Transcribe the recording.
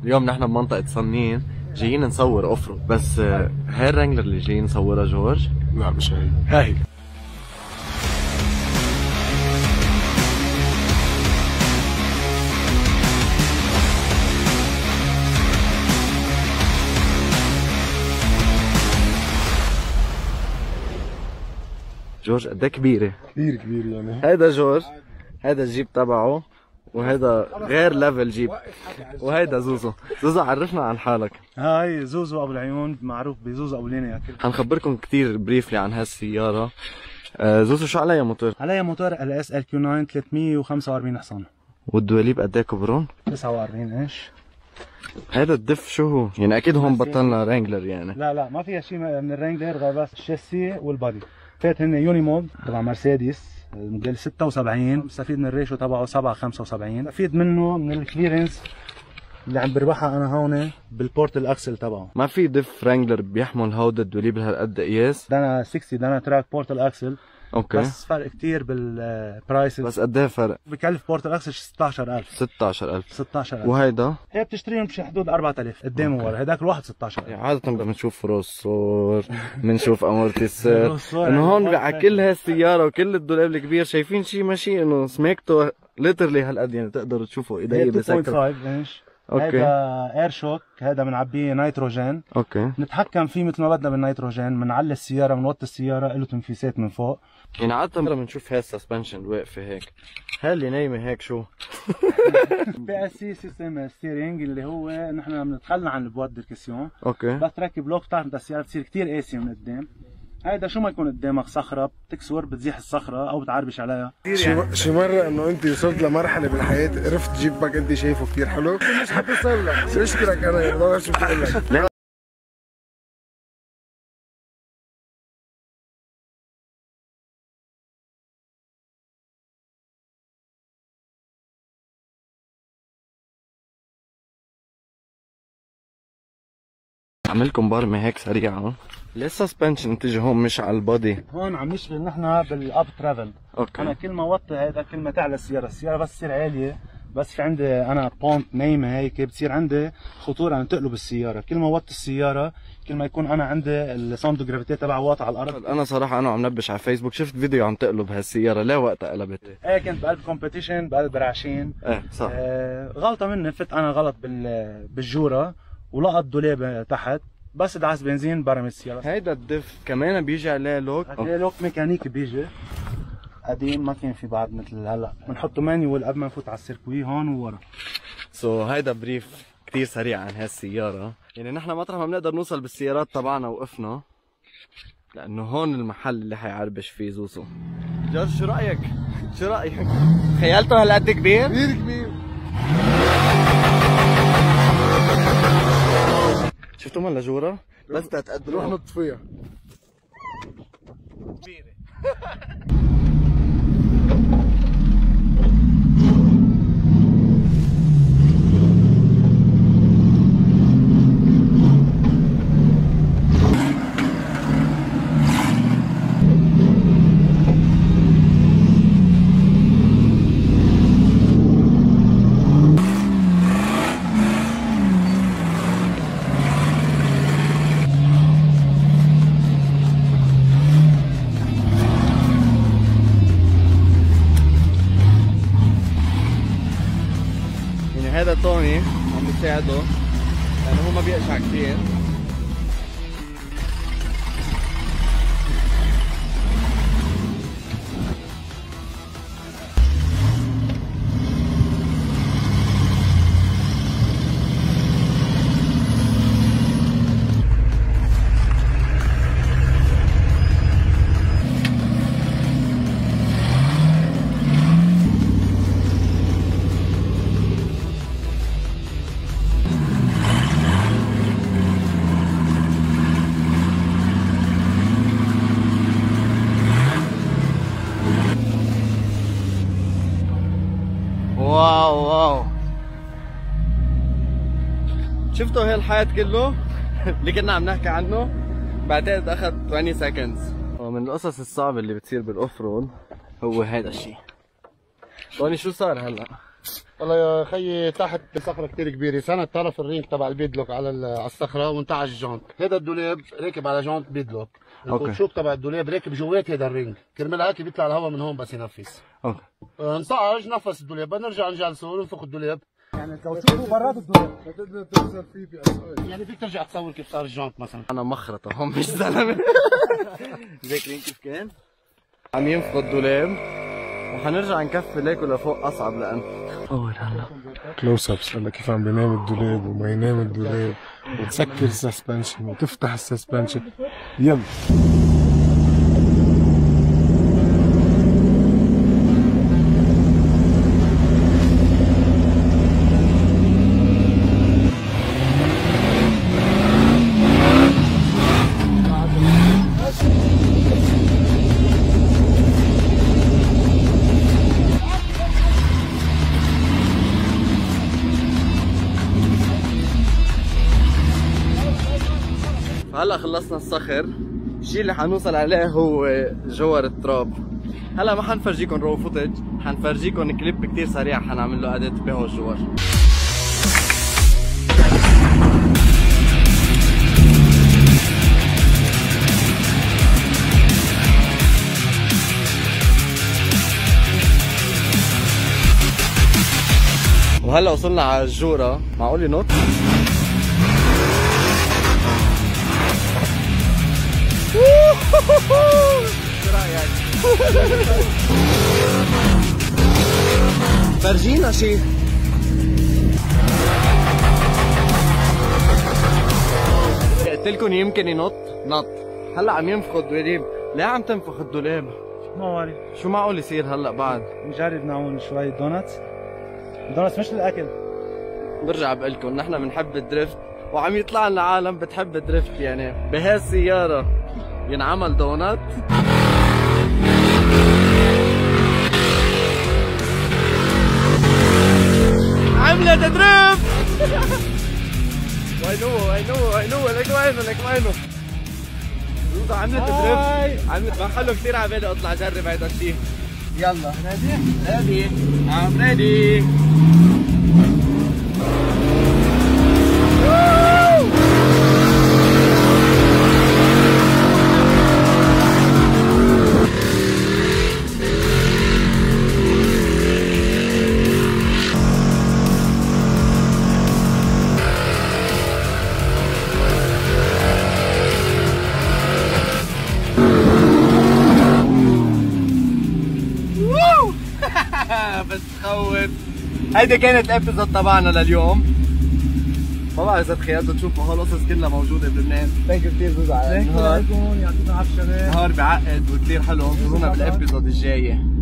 اليوم نحن بمنطقة صنين جايين نصور اوفرود، بس هاي الرانجلر اللي جايين نصورها جورج؟ لا مش هي، هاي جورج قد ايه كبيرة؟ كثير كبير يعني. هيدا جورج، هيدا الجيب تبعه، وهيدا غير ليفل جيب، وهيدا زوزو. زوزو عرفنا عن حالك. هاي زوزو ابو العيون، معروف بزوزو ابو لينيا. حنخبركم كثير بريفلي عن هالسيارة. زوزو شو عليها موتور؟ عليها موتور LS LQ9 345 حصان. والدواليب قد ايه كبرون؟ 49 انش. هيدا الدف شو هو؟ يعني اكيد هون بطلنا رانجلر يعني. لا ما فيها شيء من الرانجلر غير بس الشاسي والبادي. فات هن يونيموج تبع مرسيدس موديل 76، مستفيد من الريشو تبعه 7.75. مستفيد منه من الكليرنس اللي عم بربحها انا هون بالبورت الاكسل تبعه. ما في دف رانجلر بيحمل هودا الدوليب لهالقد قياس؟ دانا 60 دانا تراك بورت الاكسل. اوكي. بس فرق كثير بالبرايس. بس قد ايه فرق؟ بكلف بورت الاكسل 16000. 16000. وهيدا؟ هي بتشتريهم بشي حدود 4000 قدام وورا، هيداك الواحد 16000. يعني عادة بنشوف روسور، بنشوف امورتيسر، انه هون على كل هالسيارة وكل الدولاب الكبير شايفين شيء ماشي انه سميكته ليترلي هالقد، يعني تقدروا تشوفوا ايدي بسكر. 2.5 انش. اوكي. هذا اير شوك، هذا بنعبيه نيتروجين. اوكي. نتحكم فيه مثل ما بدنا بالنيتروجين، بنعلي السيارة بنوطي السيارة، له تنفيسات من فوق. يعني عادة بنشوف هاي السسبنشن واقفة هيك، هاي اللي نايمة هيك شو؟ PLC سيستم ستيرينج اللي هو نحن بنتخلى عن البواد ديركسيون. اوكي. بس تركب لوك ستارت بدها السيارة تصير كثير قاسية من قدام. هيدا شو ما يكون قدامك صخرة بتكسر بتزيح الصخرة أو بتعربش عليها. شي مرة إنه أنت وصلت لمرحلة بالحياة عرفت جيبك أنت شايفه كثير حلو؟ مش حتصل لك، شو أشكرك أنا يعني ما بعرف شو بدي أقول لك. عملكم برمة هيك سريعة. ليه السسبنشن تيجي هون مش على البادي؟ هون عم نشتغل نحن بالاب ترافل. اوكي. انا كل ما وطي هيدا كل ما تعلى السيارة بس تصير عالية، بس في عندي انا بونت نايمة هيك بتصير عندي خطورة ان تقلب السيارة، كل ما وطي السيارة كل ما يكون انا عندي الساوند جرافيتي تبع واطي على الارض. انا صراحة انا عم نبش على فيسبوك شفت فيديو عم تقلب هالسيارة، ليه وقتها قلبت؟ ايه كنت بقلب كومبيتيشن بقلب رعشين. ايه صح. غلطة مني، فت انا غلط بالجورة ولقط دولاب تحت، بس دعس بنزين برمي السيارة. هيدا الدف كمان بيجي عليه لوك؟ عليه لوك ميكانيكي بيجي قديم، ما كان في بعد مثل هلا، بنحطه مانيوال قبل ما نفوت على السيركوي هون وورا. هيدا بريف كثير سريع عن هالسيارة. يعني نحن مطرح ما بنقدر نوصل بالسيارات تبعنا وقفنا، لأنه هون المحل اللي حيعربش فيه زوزو. جورج شو رأيك؟ شو رأيك؟ خيالته هالقد كبير؟ كثير كبير. شفتوا من لجورة؟ بس تتقدروا روح نط فيها. كبيرة. هذا توني عم بيساعده لانه هو ما بيقشع كثير. واو شفتوا هي الحياة كله اللي كنا عم نحكي عنه بعتقد اخذ 20 seconds. ومن القصص الصعبة اللي بتصير بالاوف رود هو هذا الشيء. طوني شو صار هلا؟ والله يا خيي تحت صخره كثير كبيره، سند طرف الرينج تبع البيدلوك على الصخره وانتعج الجونت، هذا الدولاب راكب على جونت بيدلوك، الكوتشوك تبع الدولاب راكب جوات هذا الرينج، كرمال هيك بيطلع الهواء من هون بس ينفس. اوكي. انصعج نفس الدولاب، بدنا نرجع نجلسه وننفخ الدولاب. يعني الكاوتشوك برات الدولاب تقدر توصل فيه بأسئلة. يعني فيك ترجع تصور كيف صار الجونت مثلا. انا مخرطه هون مش زلمه. ذاكرين كيف كان؟ عم ينفخوا الدولاب وحنرجع نكفي ليك ولفوق اصعب لان اول هلا كلوز ابس هلا كيف عم بينام الدولاب وما ينام الدولاب وتسكر السسبنشن وتفتح السسبنشن. يلا هلا خلصنا الصخر، الشيء اللي حنوصل عليه هو جوهر التراب. هلا ما حنفرجيكم رو فوتج، حنفرجيكم كليب كتير سريع حنعمل له اديت بهو الجوهر. وهلا وصلنا على الجورة، معقول ينط؟ شو رايك؟ فرجينا شي. قلت لكم يمكن ينط، نط. هلا عم ينفخوا الدولاب، ليه عم تنفخ الدولاب؟ ما بعرف شو معقول يصير هلا بعد؟ نجرب نعمل شوية دونتس. الدونتس مش للأكل. برجع بقول لكم نحن بنحب الدريفت وعم يطلع لنا عالم بتحب الدريفت، يعني بهالسيارة ينعمل دونات. عملت دريفت. وينو لك وينه زوزو عملت دريفت، عملت محله كثير عبالي اطلع اجرب هيدا الشيء. يلا ريدي I'm ready. بس تخوف. هيدي كانت الابيزود تبعنا لليوم. ما بعرف اذا تخيلتوا تشوفوا هالقصص كلها موجوده بلبنان. ثانك يو كثير زوزو على النهار. يعطيكم العافيه شباب. نهار بعقد وكثير حلو، انتظرونا بالابيزود الجايه.